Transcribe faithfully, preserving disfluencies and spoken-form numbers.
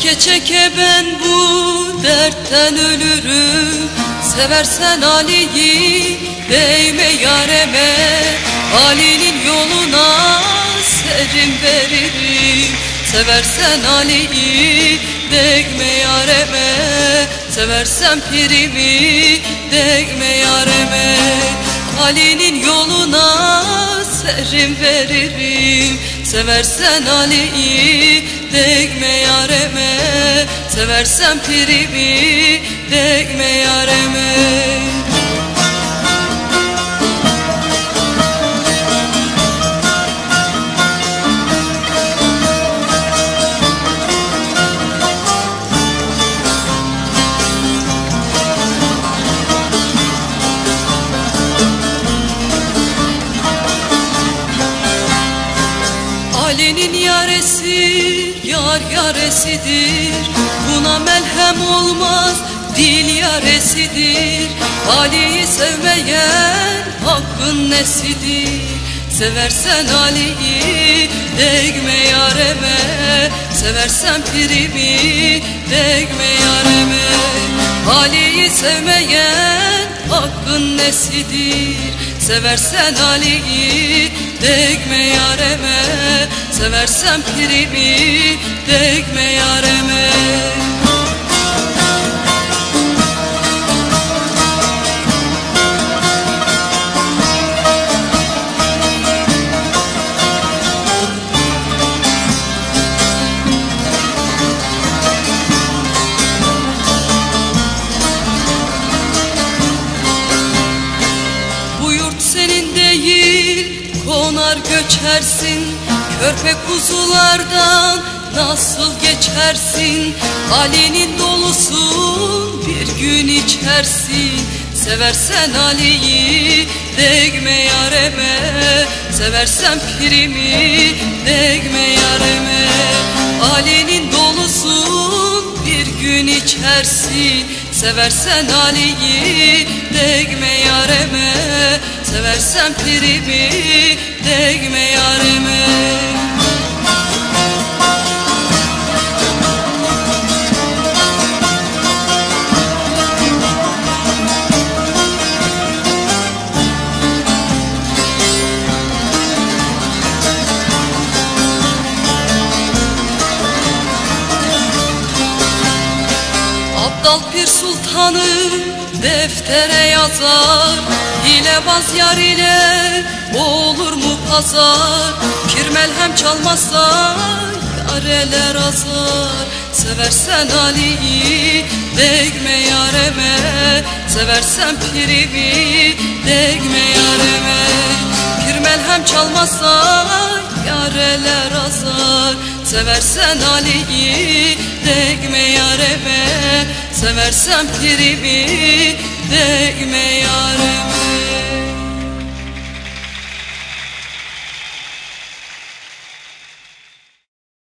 Çeke çeke ben bu dertten ölürüm. Seversen Ali'yi değme yareme, Ali'nin yoluna serim veririm. Seversen Ali'yi değme yareme, seversen pirimi değme yareme, Ali'nin yoluna serim veririm. Seversen Ali'yi değme yareme, seversen pirimi değme yareme. Ali'nin yaresi yar yaresidir, buna melhem olmaz dil yaresidir. Ali'yi sevmeyen hakkın nesidir? Seversen Ali'yi değme yareme, seversen pirimi değme yareme, Ali'yi sevmeyen hakkın nesidir? Seversen Ali'yi değme yareme, seversen pirimi değme yareme. Konar göçersin, körpe kuzulardan nasıl geçersin? Ali'nin dolusun bir gün içersin. Seversen Ali'yi değme yareme, seversen pirimi değme yareme, Ali'nin dolusun bir gün içersin. Seversen Ali'yi değme yareme, seversen pirimi değme yareme. Abdal Pir Sultanı deftere yazar, hilebaz yar ile olur mu pazar? Pir melhem çalmazsa yareler azar. Seversen Ali'yi değme yareme, seversen pirimi değme yareme, Pir melhem çalmazsa yareler azar. Seversen Ali'yi değme yareme, seversen pirimi değme yareme.